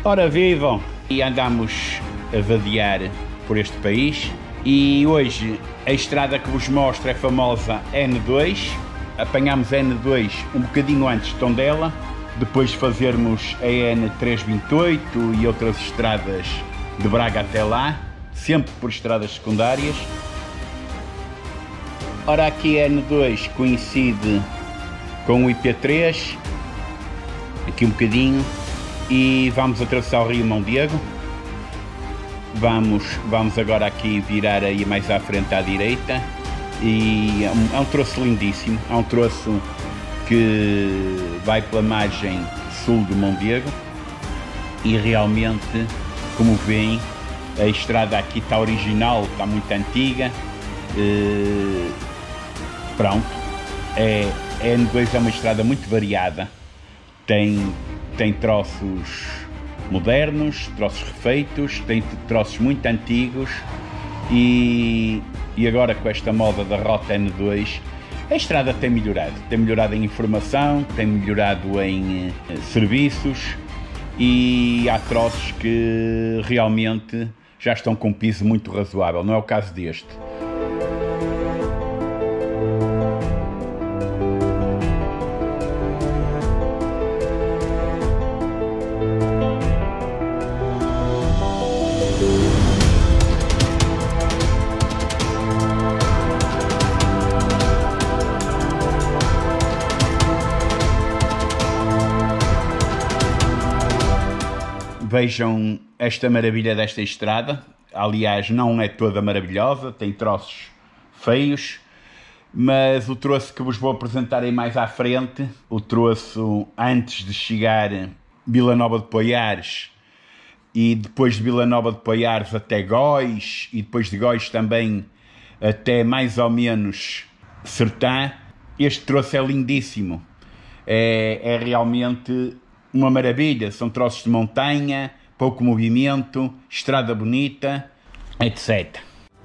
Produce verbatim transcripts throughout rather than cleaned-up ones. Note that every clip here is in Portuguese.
Ora vivam! E andamos a vadear por este país e hoje a estrada que vos mostro é a famosa N dois. Apanhámos a N dois um bocadinho antes de Tondela, depois de fazermos a N trezentos e vinte e oito e outras estradas de Braga até lá, sempre por estradas secundárias. Ora, aqui a N dois coincide com o I P três, aqui um bocadinho, e vamos atravessar o Rio Mondego. Vamos, vamos agora aqui virar aí mais à frente à direita, e é um, é um troço lindíssimo, é um troço que vai pela margem sul do Mondego e realmente, como veem, a estrada aqui está original, está muito antiga. Uh, pronto, é, a N dois é uma estrada muito variada, tem, tem troços modernos, troços refeitos, tem troços muito antigos e, e agora com esta moda da Rota N dois a estrada tem melhorado, tem melhorado em informação, tem melhorado em eh, serviços e há troços que realmente já estão com um piso muito razoável, não é o caso deste. Vejam esta maravilha desta estrada, aliás não é toda maravilhosa, tem troços feios, mas o troço que vos vou apresentar aí mais à frente, o troço antes de chegar a Vila Nova de Poiares e depois de Vila Nova de Poiares até Góis e depois de Góis também até mais ou menos Sertã, este troço é lindíssimo, é, é realmente uma maravilha, são troços de montanha, pouco movimento, estrada bonita, etcétera.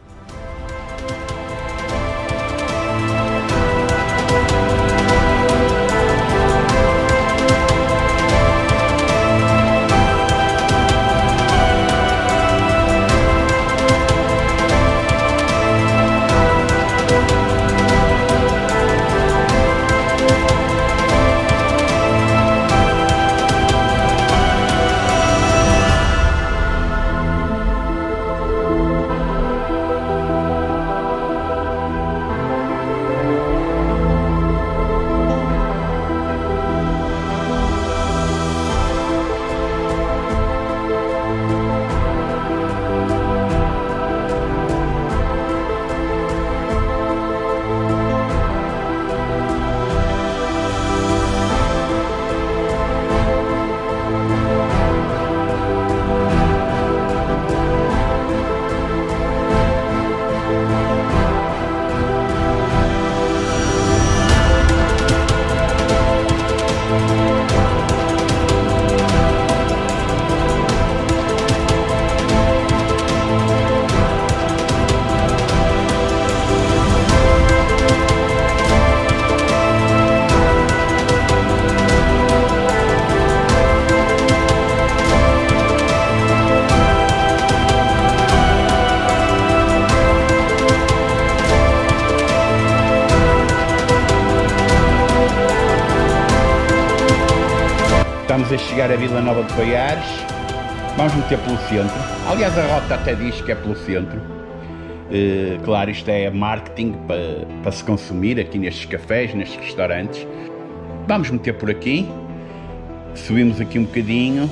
Estamos a chegar a Vila Nova de Poiares, vamos meter pelo centro, aliás a rota até diz que é pelo centro, uh, claro, isto é marketing para, para se consumir aqui nestes cafés, nestes restaurantes. Vamos meter por aqui, subimos aqui um bocadinho.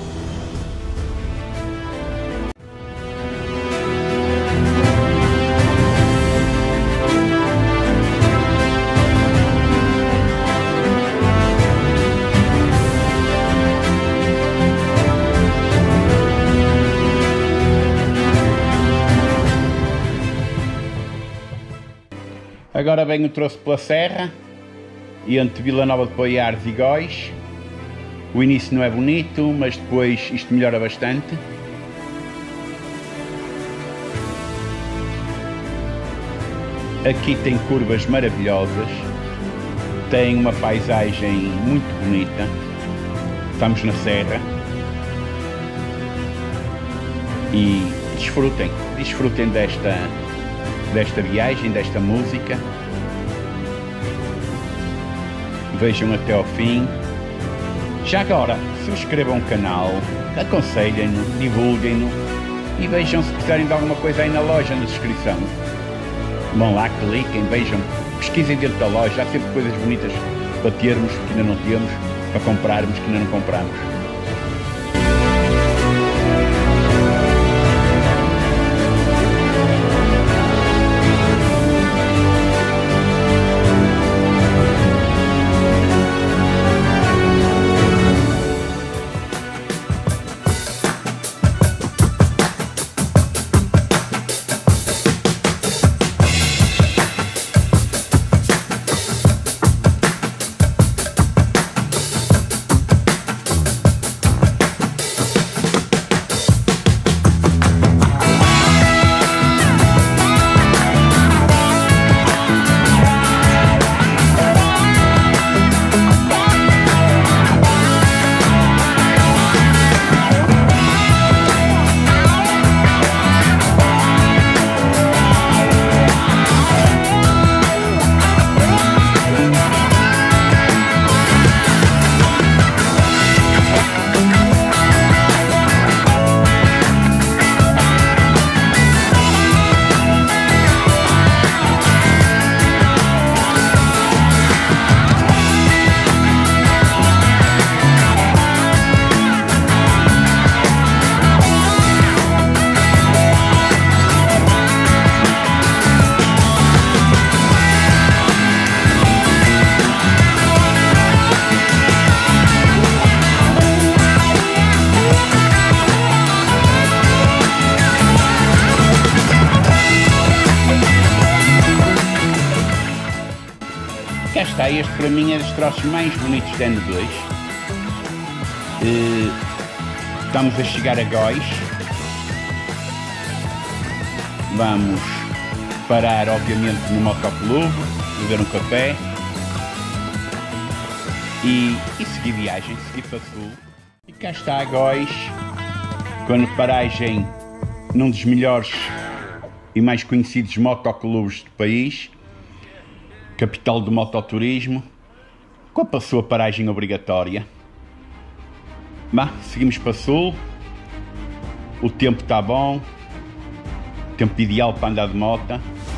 Agora venho trouxe pela serra, e entre Vila Nova de Poiares e Góis. O início não é bonito, mas depois isto melhora bastante. Aqui tem curvas maravilhosas, tem uma paisagem muito bonita. Estamos na serra e desfrutem, desfrutem desta, desta viagem, desta música. Vejam até ao fim. Já agora, subscrevam o canal, aconselhem-no, divulguem-no e vejam se precisarem de alguma coisa aí na loja, na descrição. Vão lá, cliquem, vejam, pesquisem dentro da loja, há sempre coisas bonitas para termos que ainda não temos, para comprarmos que ainda não compramos. Cá está, este para mim é dos troços mais bonitos de N dois. Uh, estamos a chegar a Góis. Vamos parar, obviamente, no motoclube, beber um café e, e seguir viagem, seguir para sul. E cá está a Góis, com a paragem num dos melhores e mais conhecidos motoclubes do país, capital do mototurismo, com a sua paragem obrigatória. Bah, seguimos para sul, o tempo está bom, tempo ideal para andar de moto.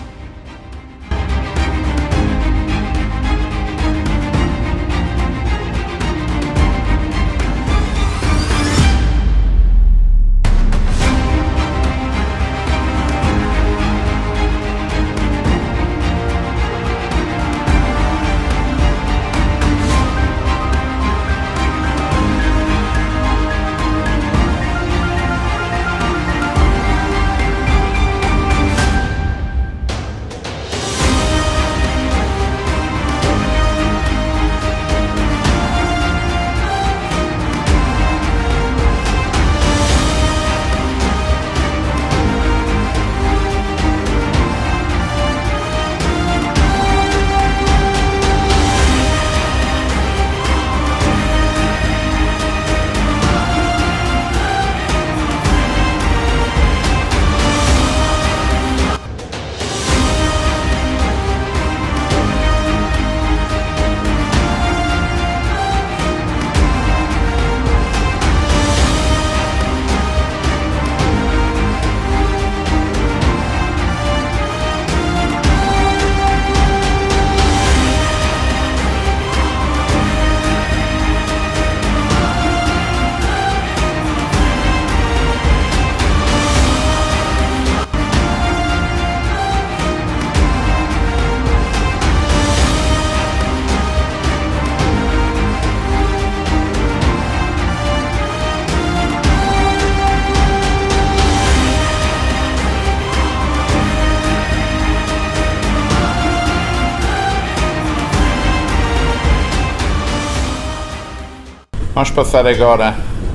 Vamos passar agora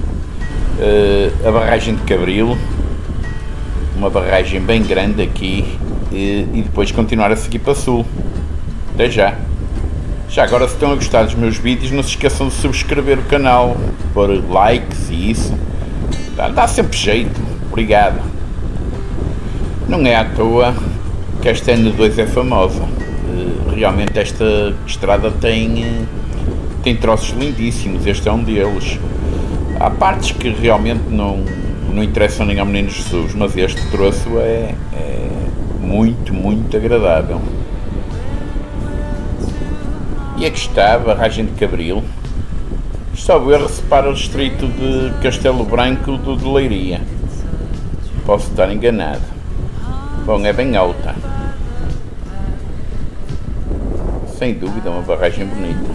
uh, a barragem de Cabril, uma barragem bem grande aqui, e, e depois continuar a seguir para sul. Até já! Já agora, se estão a gostar dos meus vídeos, não se esqueçam de subscrever o canal, pôr likes e isso, dá, dá sempre jeito. Obrigado. Não é à toa que esta N dois é famosa. Realmente esta estrada tem, tem troços lindíssimos, este é um deles. Há partes que realmente não, não interessam nem ao Menino Jesus, mas este troço é, é muito, muito agradável. E aqui está a barragem de Cabril. Só ver, separa o distrito de Castelo Branco do de Leiria. Posso estar enganado. Bom, é bem alta. Sem dúvida, uma barragem bonita.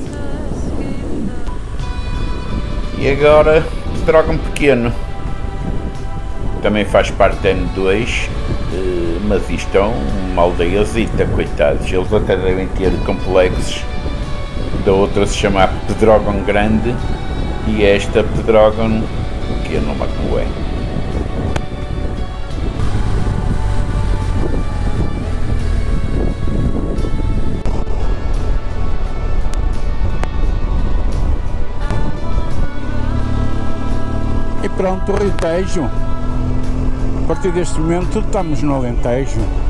E agora, Pedrógão Pequeno. Também faz parte da N dois, mas isto é uma aldeiazita, coitados. Eles até devem ter complexos. Da outra se chama Pedrógão Grande e esta Pedrógão Pequeno, Macué. E pronto, o Alentejo. A partir deste momento estamos no Alentejo.